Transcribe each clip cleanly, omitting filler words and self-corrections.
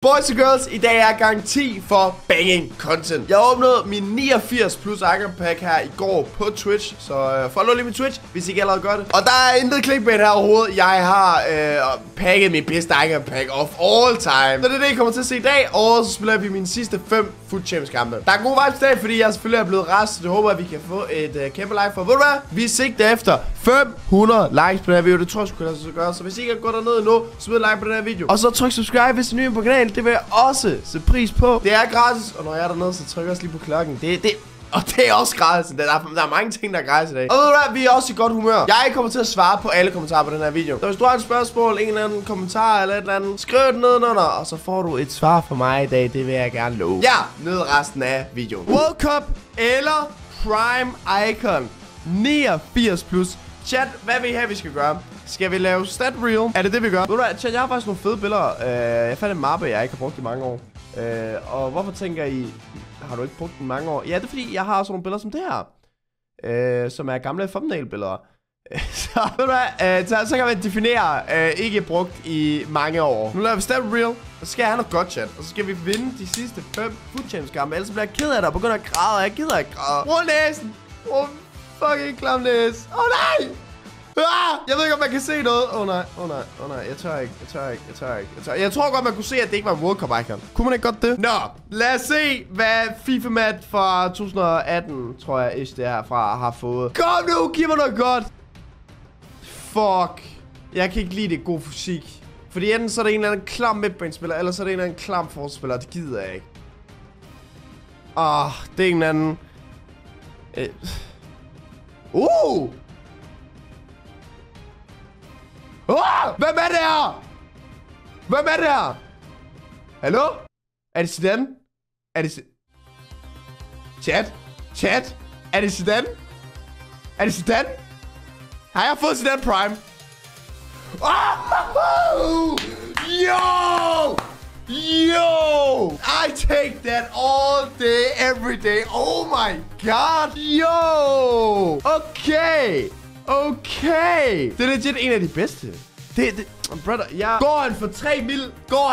Boys and girls, i dag er garanti for banging content. Jeg åbnede min 89 plus icon pack her i går på Twitch, så follow lige min Twitch, hvis I ikke allerede gør det. Og der er intet clickbait her overhovedet. Jeg har packet min bedste icon pack of all time. Så det er det, I kommer til at se i dag, og så spiller vi mine sidste 5 Foot Champs kampe. Der er gode vibes i dag, fordi jeg selvfølgelig er blevet rest, så det håber at vi kan få et kæmpe like for. Ved du hvad? Vi sigter efter 500 likes på den her video. Det tror jeg skulle kunne gøre, så hvis I ikke er gået derned endnu, så smid like på den her video. Og så tryk subscribe, hvis I er ny på kanalen. Det vil jeg også se pris på. Det er gratis, og når jeg er dernede, så tryk også lige på klokken. Og det er også gratis. Der er mange ting, der er gratis i dag. Og ved du hvad, vi er også i godt humør. Jeg kommer til at svare på alle kommentarer på den her video. Så hvis du har et spørgsmål, en eller anden kommentar eller et eller andet, skriv det nedenunder, og så får du et svar fra mig i dag. Det vil jeg gerne love. Ja, ned resten af videoen. World Cup eller Prime Icon 89 plus. Chat, hvad vil I have, vi skal gøre? Skal vi lave stat reel? Er det det, vi gør? Ved du hvad, chat, jeg har faktisk nogle fede billeder. Jeg fandt en mappe, jeg ikke har brugt i mange år. Og hvorfor tænker I, har du ikke brugt den mange år? Ja, det er fordi, jeg har sådan nogle billeder som det her. Som er gamle thumbnail-billeder. Så ved du hvad, så kan man definere ikke brugt i mange år. Nu laver vi stat reel, og så skal jeg have noget godt, chat. Og så skal vi vinde de sidste 5 Foot Champs kampe. Ellers bliver jeg ked af det og begynder at græde. Jeg gider ikke græde. Brug næsen. Brug fucking klam næse. Nej! Jeg ved ikke, om man kan se noget. Nej. Jeg tør ikke. Jeg tror godt, man kunne se, at det ikke var en World Cup icon. Kunne man ikke godt det? Nå, lad os se, hvad FIFA Mat fra 2018, tror jeg, det herfra har fået. Kom nu, giv mig noget godt. Fuck. Jeg kan ikke lide det god fysik. Fordi enten så er det en eller anden klam midtbanespiller, eller så er det en eller anden klam forspiller. Det gider jeg ikke. Det er en eller anden... Hvem er det her? Hvem er det her? Hallo? Er det Zidane? Er det Chat? Er det Zidane? Er det Zidane? Har jeg fået Zidane Prime? Yo! I take that all day, every day. Oh my god! Yo! Okay! Det er legit en af de bedste. Brother, ja. Går han for 3 mil?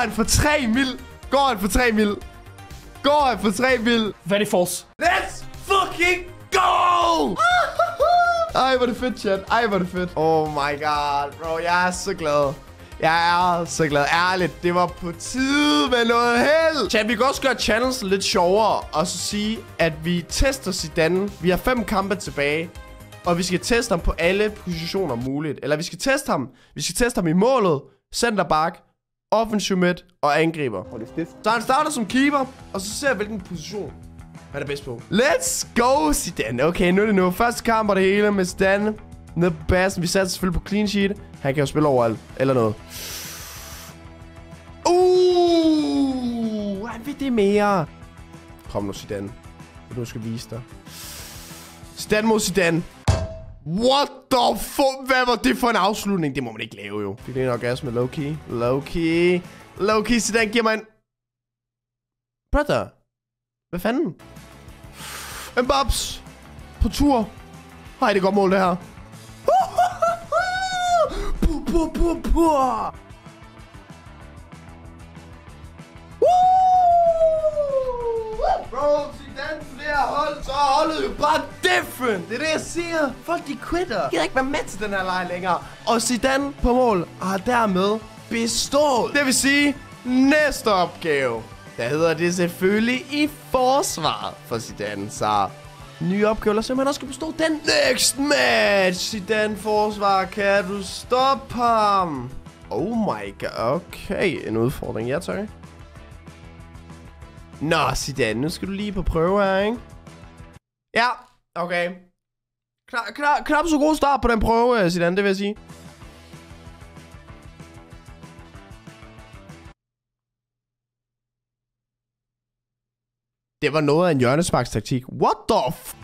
Very false. Let's fucking go! Ej, hvor er det fedt, chat. Oh my god, bro. Jeg er så glad. Ærligt, det var på tide med noget held. Chat, vi kan også gøre channels lidt sjovere. Og så sige, at vi tester Zidane. Vi har 5 kampe tilbage. Og vi skal teste ham på alle positioner muligt. Eller vi skal teste ham i målet, centerback, offensive midt og angriber. Så han starter som keeper, og så ser jeg, hvilken position han er bedst på. Let's go, Zidane. Okay, nu er det nu. Første kamp og det hele med Zidane. Nede på basen. Vi satte selvfølgelig på clean sheet. Han kan jo spille overalt. Eller noget. Han vil det mere. Kom nu, Zidane. Du skal vise dig. Zidane mod Zidane. What the fuck? Hvad var det for en afslutning? Det må man ikke lave, jo. Fik det en orgasme. Low-key. Zidane giver mig en... Brother. Hvad fanden? Mbappé. På tur. Ej, det er godt mål, det her. Bro, Zidane flere hold, så er holdet jo bare different. Det er det, jeg siger. Folk, de quitter. Jeg gider ikke være med til den her leg længere. Og Zidane på mål har dermed bestået. Det vil sige, næste opgave, der hedder det selvfølgelig i forsvar for Zidane. Så nye opgave, eller simpelthen også skal bestå den. Next match. Zidane forsvar, kan du stoppe ham? Oh my god. Okay, en udfordring. Ja, tak. Nå, Zidane, nu skal du lige på prøve her, ikke? Ja, okay. Knap så god start på den prøve, Zidane, det vil jeg sige. Det var noget af en hjørnesparkstaktik. What the f...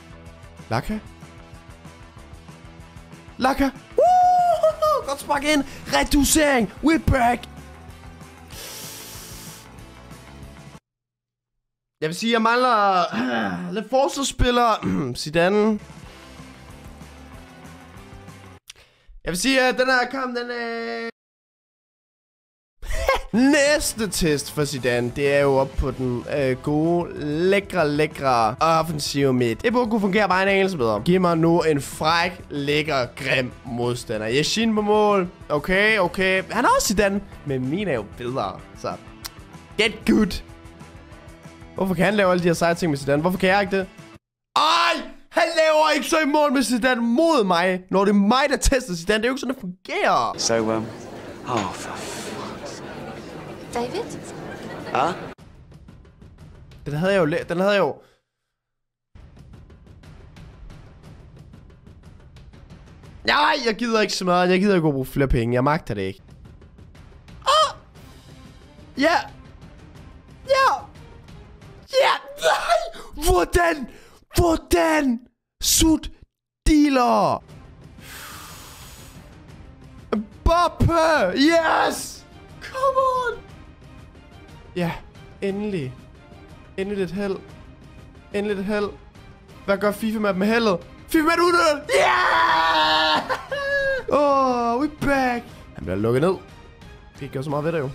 Laka. Godt spark ind. Reducering. We're back. Jeg vil sige, jeg mangler lidt forsvarsspillere. Zidane. Jeg vil sige, at den her kamp, den Næste test for Zidane, det er jo op på den gode, lækre offensive midt. Det burde kunne fungere bare en anelse bedre. Giv mig nu en fræk, lækker, grim modstander. Yashin på mål. Okay. Han er også Zidane, men min er jo bedre. Så get good. Hvorfor kan han lave alle de her seje ting med Zidane? Hvorfor kan jeg ikke det? Ej! Han laver ikke så i mål med Zidane mod mig, når det er mig, der tester Zidane. Det er jo ikke sådan, det fungerer. So, for David? Huh? Den havde jeg jo... Nej, jeg gider ikke så meget. Jeg gider ikke at bruge flere penge. Jeg magter det ikke. Ja! Nej! Hvordan? Sut dealer! Boppe! Yes! Come on! Ja, endelig. Endelig lidt held. Hvad gør FIFA med dem med heldet? FIFA med det udnyttet! Yeah! Oh, we back! Han bliver lukket ned. Vi kan ikke gøre så meget ved det jo.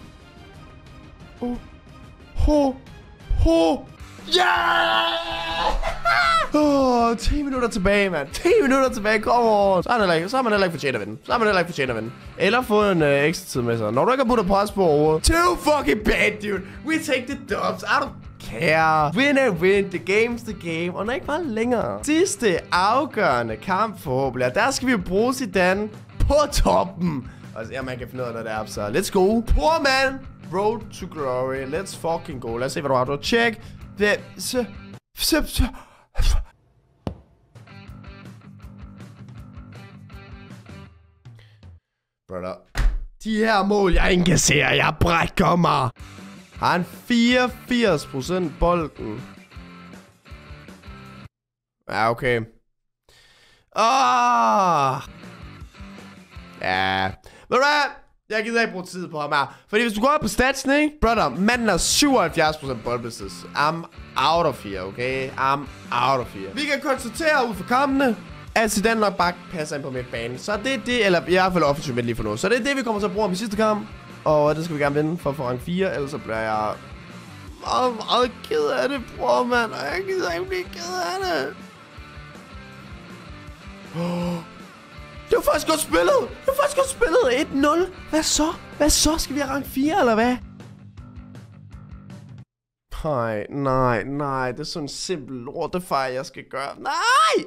Yeah! 10 minutter tilbage, mand. 10 minutter tilbage, kom on. Så har man heller ikke fortjent at vinde. Eller få en ekstra tid med sig. Når du ikke har puttet pres på overhovedet. Too fucking bad, dude. We take the dubs. I don't care. Win. The game's the game. Og den er ikke meget længere. Sidste afgørende kamp forhåbentlig. Der skal vi jo bruge Zidane på toppen. Og ja, man kan finde ud af det der, så let's go. Poor man. Road to glory. Let's fucking go. Lad os se, hvad du har. Du check. Brother. De her mål, jeg indkasserer, jeg brækker mig. Har han 84% bolden? Ja, okay. Ja. Ved du hvad? Jeg gider ikke bruge tid på ham her. Fordi hvis du går op på statsen, ikke? Brother, manden har 77% boldbesiddelse. I'm out of here, okay? I'm out of here. Vi kan konstatere ud fra kampene, at Zidane nok bare passer ind på midtbanen. Så det er det, eller i hvert fald offensivt lige for noget. Så det er det, vi kommer til at bruge om i sidste kamp. Og det skal vi gerne vinde for at få rang 4, ellers så bliver jeg meget ked af det, bror, mand. Og jeg gider ikke blive ked af det. Det var faktisk godt spillet. 1-0. Hvad så? Skal vi have rang 4, eller hvad? Nej. Det er sådan en simpel lortefejl, jeg skal gøre. Nej!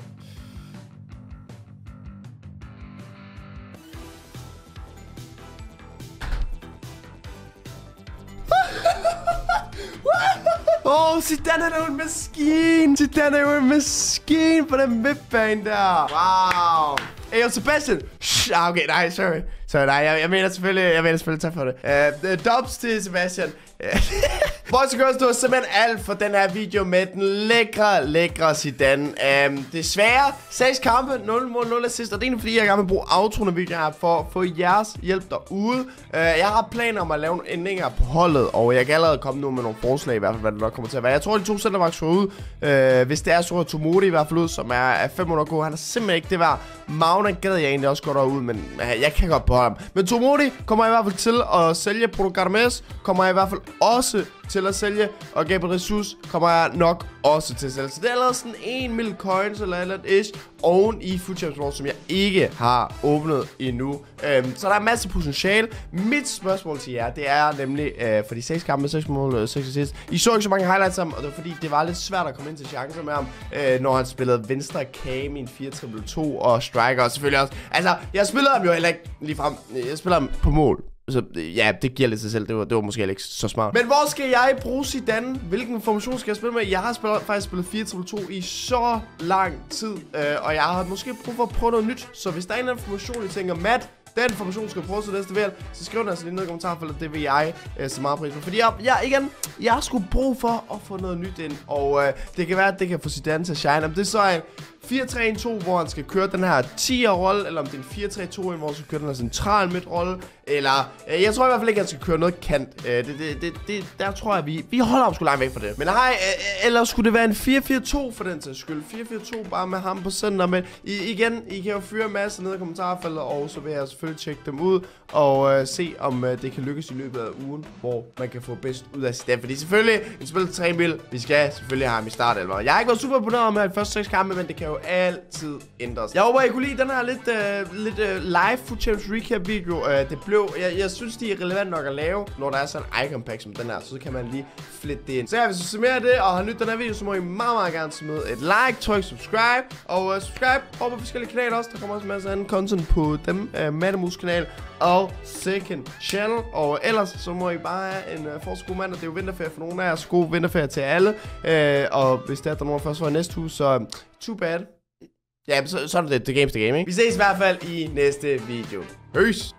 Zidane er jo en maskine på den midtbane der. Wow. Hey, Sebastian. Okay, nej, sorry. Nej, jeg mener selvfølgelig tak for det. Dubs til Sebastian. Boys and girls, det var simpelthen alt for den her video med den lækre Zidane. Desværre 6 kampe, 0 mål, 0 assist. Og det er egentlig fordi, jeg gerne vil bruge outroen af videoen her for at få jeres hjælp derude. Jeg har planer om at lave nogle ændringer på holdet, og jeg kan allerede komme nu med nogle forslag, i hvert fald hvad det nok kommer til at være. Jeg tror, de 2 centerbacks skal ud. Hvis det er så Tomodi i hvert fald ud, som er 500 k. Han er simpelthen ikke det værd. Magna gad jeg egentlig også godt derud, men jeg kan godt på ham. Men Tomodi kommer i hvert fald til at sælge. Bruno Garmes kommer jeg i hvert fald også til at sælge, og Gabriel Jesus kommer jeg nok også til at sælge. Så det er allerede sådan 1 mil coins eller et ish oven i Food Champions, som jeg ikke har åbnet endnu. Så der er masser af potentiale. Mit spørgsmål til jer, det er nemlig, for de 6 kampe, 6 mål, 6 assist. I så ikke så mange highlights af ham, og det var fordi, det var lidt svært at komme ind til chancer med ham, når han spillede venstre cam i en 4-3-2 og striker, og selvfølgelig også. Altså, jeg spillede ham jo heller ikke ligefrem. Jeg spillede ham på mål. Så ja, det giver lidt sig selv. Det var måske ikke så smart. Men hvor skal jeg bruge Zidane? Hvilken formation skal jeg spille med? Jeg har faktisk spillet 4-3-2 i så lang tid. Og jeg har måske brug for at prøve noget nyt. Så hvis der er en eller anden formation, I tænker, Matt, den formation skal prøve til næste valg, så skriv den altså lige ned i kommentarfeltet. Det vil jeg så meget pris på. Fordi jeg skulle brug for at få noget nyt ind. Og det kan være, at det kan få Zidane til at shine. Om det så er en 4-3-1-2, hvor han skal køre den her 10'er-rolle, eller om det er en 4-3-2, hvor han skal køre den her central midt-rolle, eller jeg tror i hvert fald ikke, at han skal køre noget kant. Der tror jeg, vi holder ham sgu langt væk fra det. Men nej, eller skulle det være en 4-4-2 for den sags skyld? 4-4-2 bare med ham på center, men igen, I kan jo fyre en masse ned i kommentarfeltet, og så vil jeg selvfølgelig tjekke dem ud, og se om det kan lykkes i løbet af ugen, hvor man kan få bedst ud af sit stemme. Fordi selvfølgelig, en spil til 3 mil, vi skal selvfølgelig have ham i startelver. Jeg har ikke været super imponeret om her i første 6 kampe, men det kan jo altid ændres. Jeg håber, I kunne lide den her lidt live footage recap video. Jeg synes, de er relevant nok at lave, når der er sådan en icon pack som den her, så kan man lige flette det ind. Så hvis du summerer det og har nydt den her video, så må I meget gerne smide et like, tryk subscribe, og subscribe over på forskellige kanaler også. Der kommer også en masse anden content på dem, Mattemus kanal og Second Channel. Og ellers så må I bare have en fortsat god mandag. Det er jo vinterferie for nogle af jer, så god vinterferie til alle. Og hvis der er nogen først for næste uge, så too bad. Ja, så er det the game's the game, ikke? Vi ses i hvert fald i næste video. Peace!